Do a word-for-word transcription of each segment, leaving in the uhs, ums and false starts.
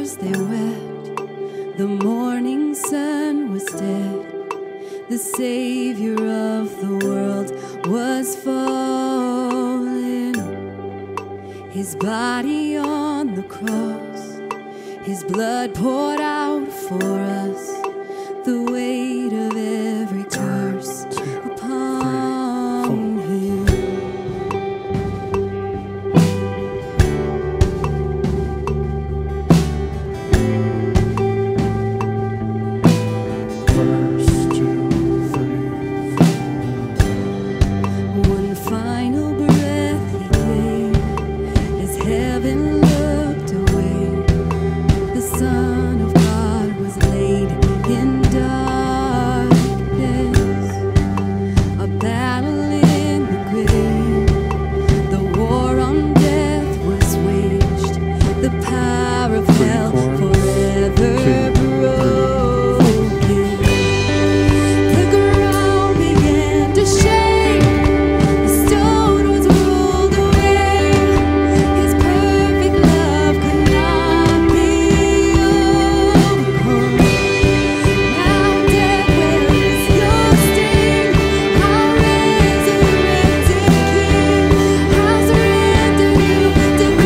shores they wept, the morning sun was dead. The Savior of the world was fallen. His body on the cross, his blood poured out for us, the weight of every curse upon him. One final breath he gave as heaven looked away. The Son of God was laid in darkness, a battle in the grave. The war on death was waged, the power of hell forever broken. The ground began to shake, the stone was rolled away. His perfect love could not be overcome. Now death, where is your sting? Our resurrected King has surrendered you to me.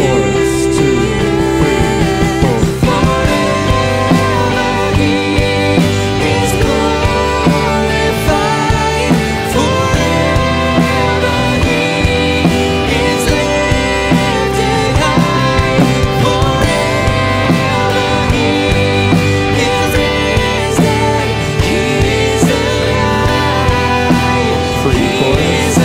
Forever he is glorified. Forever he is lifted high. Forever he is risen. He is alive. Free He chorus. is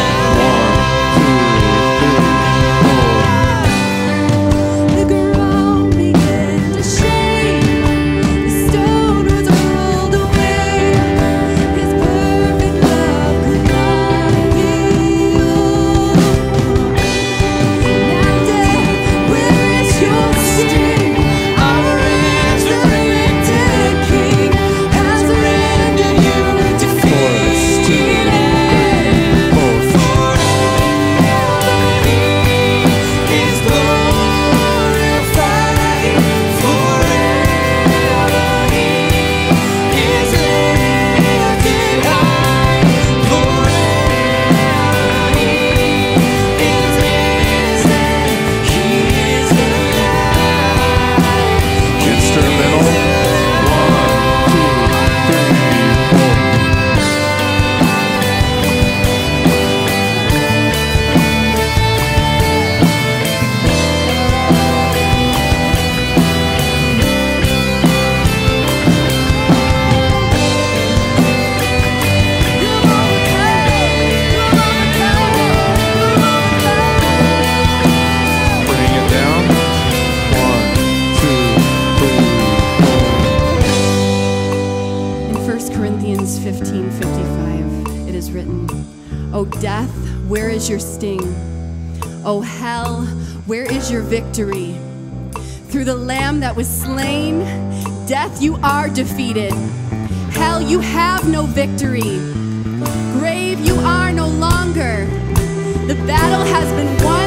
alive. The ground began to shake, the stone was rolled away. His perfect love could not be overcome. Now death, where is your sting? Our resurrected King has surrendered you defeated. Forever he is glorified. Forever he is lifted high. Forever he is risen. He is alive. Instrumental. Bring it down. One, two, three, four. In First Corinthians fifteen fifty-five, it is written, O death, where is your sting? O hell, where is your victory? Through the Lamb that was slain, death, you are defeated. Hell, you have no victory. Grave, you are no longer. The battle has been won.